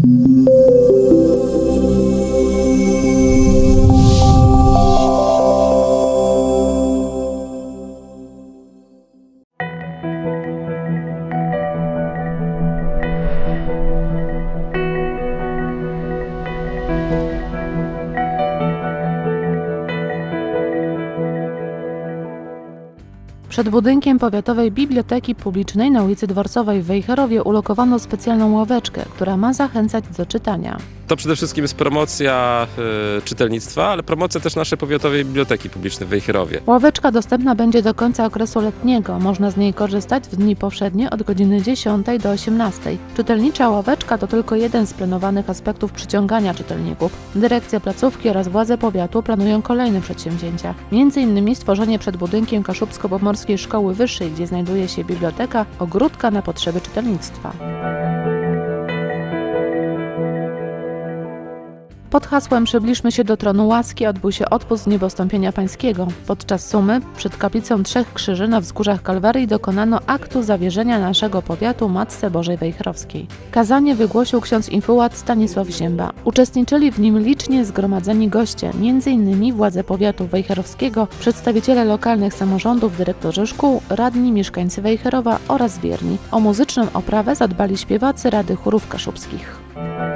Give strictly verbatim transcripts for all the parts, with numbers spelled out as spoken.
Przed budynkiem Powiatowej Biblioteki Publicznej na ulicy Dworcowej w Wejherowie ulokowano specjalną ławeczkę, która ma zachęcać do czytania. To przede wszystkim jest promocja y, czytelnictwa, ale promocja też naszej Powiatowej Biblioteki Publicznej w Wejherowie. Ławeczka dostępna będzie do końca okresu letniego. Można z niej korzystać w dni powszednie od godziny dziesiątej do osiemnastej. Czytelnicza ławeczka to tylko jeden z planowanych aspektów przyciągania czytelników. Dyrekcja placówki oraz władze powiatu planują kolejne przedsięwzięcia. Między innymi stworzenie przed budynkiem Kaszubsko-Pomorskiej Szkoły Wyższej, gdzie znajduje się biblioteka, ogródka na potrzeby czytelnictwa. Pod hasłem „Przybliżmy się do tronu łaski” odbył się odpust Niebostąpienia Pańskiego. Podczas sumy przed kaplicą Trzech Krzyży na wzgórzach Kalwarii dokonano aktu zawierzenia naszego powiatu Matce Bożej Wejherowskiej. Kazanie wygłosił ksiądz infułat Stanisław Zięba. Uczestniczyli w nim licznie zgromadzeni goście, między innymi władze powiatu wejherowskiego, przedstawiciele lokalnych samorządów, dyrektorzy szkół, radni, mieszkańcy Wejherowa oraz wierni. O muzyczną oprawę zadbali śpiewacy Rady Chórów Kaszubskich.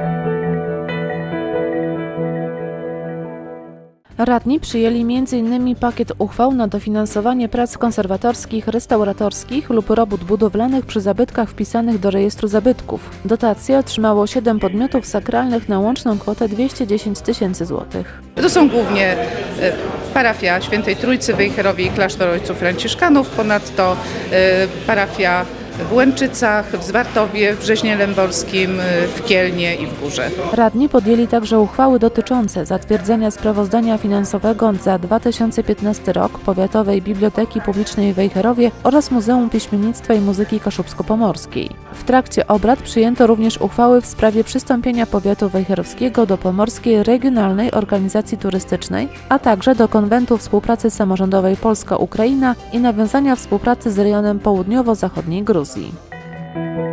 Radni przyjęli między innymi pakiet uchwał na dofinansowanie prac konserwatorskich, restauratorskich lub robót budowlanych przy zabytkach wpisanych do rejestru zabytków. Dotacje otrzymało siedem podmiotów sakralnych na łączną kwotę dwieście dziesięć tysięcy złotych. To są głównie parafia Świętej Trójcy w Wejherowie i klasztor ojców franciszkanów, ponadto parafia w Łęczycach, w Zwartowie, w Brzeźnie Lęborskim, w Kielnie i w Górze. Radni podjęli także uchwały dotyczące zatwierdzenia sprawozdania finansowego za dwa tysiące piętnasty rok Powiatowej Biblioteki Publicznej w Wejherowie oraz Muzeum Piśmiennictwa i Muzyki Kaszubsko-Pomorskiej. W trakcie obrad przyjęto również uchwały w sprawie przystąpienia powiatu wejherowskiego do Pomorskiej Regionalnej Organizacji Turystycznej, a także do Konwentu Współpracy Samorządowej Polska-Ukraina i nawiązania współpracy z rejonem południowo-zachodniej Gruzji.